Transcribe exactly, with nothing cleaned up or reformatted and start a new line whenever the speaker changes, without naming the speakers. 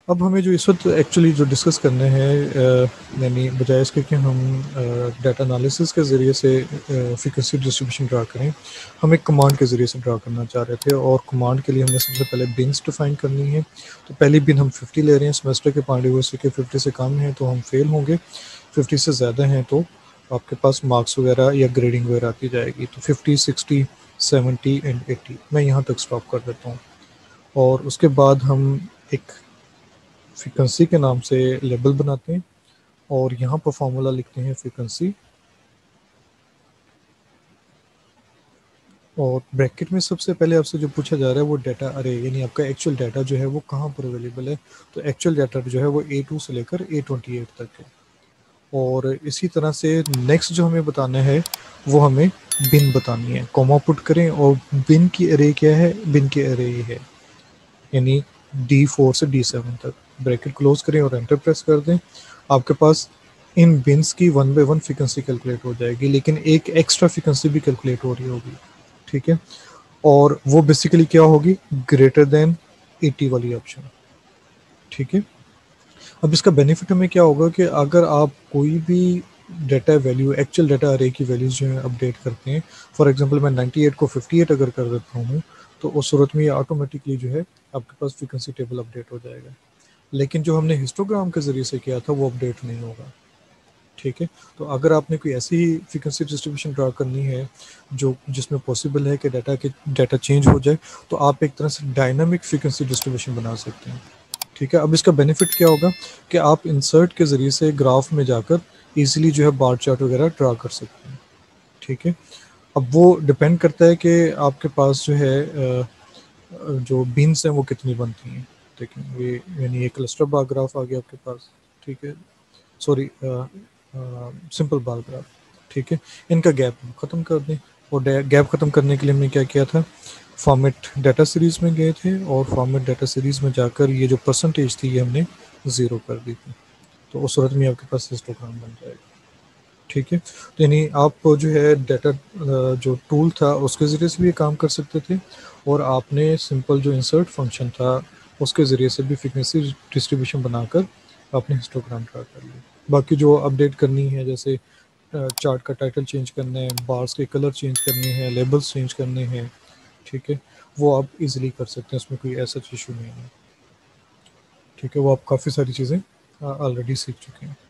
अब हमें जो इस वक़्त एक्चुअली जो डिस्कस करने हैं अ, यानी बजाय इसके कि हम अ, डाटा एनालिसिस के ज़रिए से अ, फ्रीक्वेंसी डिस्ट्रीब्यूशन ड्रा करें, हम एक कमांड के ज़रिए से ड्रा करना चाह रहे थे और कमांड के लिए हमने सबसे पहले बिन्स डिफ़ाइन करनी है। तो पहली बिन हम फिफ्टी ले रहे हैं, सेमेस्टर के पॉइंट ऑफ व्यू से कि फिफ्टी से कम है तो हम फेल होंगे, फिफ्टी से ज़्यादा हैं तो आपके पास मार्क्स वगैरह या ग्रेडिंग वगैरह आती जाएगी। तो fifty, sixty, seventy and eighty मैं यहाँ तक स्टॉप कर देता हूँ और उसके बाद हम एक फ्रीक्वेंसी के नाम से लेबल बनाते हैं और यहाँ पर फॉर्मूला लिखते हैं फ्रीक्वेंसी और ब्रैकेट में सबसे पहले आपसे जो पूछा जा रहा है वो डाटा अरे यानी आपका एक्चुअल डाटा जो है वो कहाँ पर अवेलेबल है। तो एक्चुअल डाटा जो है वो ए टू से लेकर ए ट्वेंटी एट तक है और इसी तरह से नेक्स्ट जो हमें बताना है वो हमें बिन बतानी है। कॉमा पुट करें और बिन की अरे क्या है, बिन की अरे ये है यानी डी फोर से डी सेवन तक। ब्रैकेट क्लोज करें और एंटर प्रेस कर दें। आपके पास इन बिन्स की one by one frequency calculate हो जाएगी, लेकिन एक एक्स्ट्रा फ्रीक्वेंसी भी कैलकुलेट हो रही होगी, ठीक है। और वो बेसिकली क्या होगी, ग्रेटर देन एटी वाली ऑप्शन, ठीक है। अब इसका बेनिफिट हमें क्या होगा कि अगर आप कोई भी डाटा वैल्यू एक्चुअल डाटा अरे की वैल्यूज़ जो है अपडेट करते हैं, फॉर एग्जांपल मैं नाइंटी एट को फिफ्टी एट अगर कर देता हूँ तो उस सूरत में ये ऑटोमेटिकली जो है आपके पास फ्रीक्वेंसी टेबल अपडेट हो जाएगा। लेकिन जो हमने हिस्टोग्राम के ज़रिए से किया था वो अपडेट नहीं होगा, ठीक है। तो अगर आपने कोई ऐसी फ्रीक्वेंसी डिस्ट्रीब्यूशन ड्रा करनी है जो जिसमें पॉसिबल है कि डाटा के डाटा चेंज हो जाए, तो आप एक तरह से डायनामिक फ्रीक्वेंसी डिस्ट्रीब्यूशन बना सकते हैं, ठीक है। अब इसका बेनिफिट क्या होगा कि आप इंसर्ट के ज़रिए से ग्राफ में जाकर ईज़िली जो है बार चार्ट वगैरह ड्रा कर सकते हैं, ठीक है। अब वो डिपेंड करता है कि आपके पास जो है अ, अ, जो बीन्स हैं वो कितनी बनती हैं, ठीक है। ये यानी एक क्लस्टर बार ग्राफ आ गया आपके पास, ठीक है। Sorry uh uh, simple bar graph, ठीक है। इनका गैप ख़त्म कर दें और डै गैप ख़त्म करने के लिए हमने क्या किया था, फॉर्मेट डाटा सीरीज़ में गए थे और फॉर्मेट डाटा सीरीज़ में जाकर ये जो परसेंटेज थी ये हमने ज़ीरो कर दी थी। तो उस सूरत में आपके पास हिस्टोग्राम बन जाएगा, ठीक है। तो यानी आप जो है डाटा अ, जो टूल था उसके ज़रिए से भी ये काम कर सकते थे और आपने सिंपल जो इंसर्ट फंक्शन था उसके ज़रिए से भी फ्रीक्वेंसी डिस्ट्रीब्यूशन बनाकर आपने हिस्टोग्राम ड्रा कर लिया। बाकी जो अपडेट करनी है जैसे अ, चार्ट का टाइटल चेंज करना है, बार्स के कलर चेंज करने हैं, लेबल्स चेंज करने हैं, ठीक है, वो आप ईज़िली कर सकते हैं, उसमें कोई ऐसा इश्यू नहीं है, ठीक है। वो आप काफ़ी सारी चीज़ें अ, ऑलरेडी सीख चुके हैं।